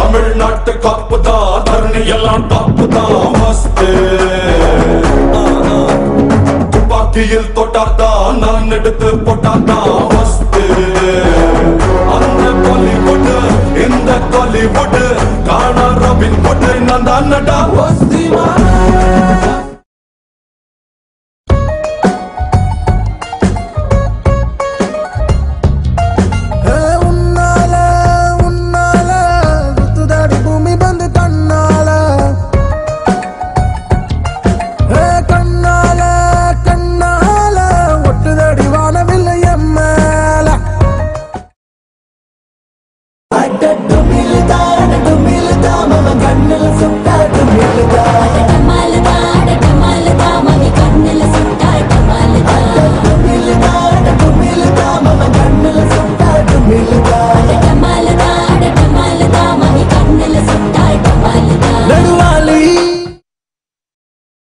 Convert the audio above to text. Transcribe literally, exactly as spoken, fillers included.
தமிழ்நாட்டு காப்புதா தரணி எல்லாம் டாப்புதா மஸ்தே துப்பாக்கியில் தொட்டாதா நான் எடுத்து போட்டாதா மஸ்தே அந்த பாலிவுட் இந்த காலிவுட் காணா ராபின் புட் நான் தான் நடா வஸ்தி நடுவா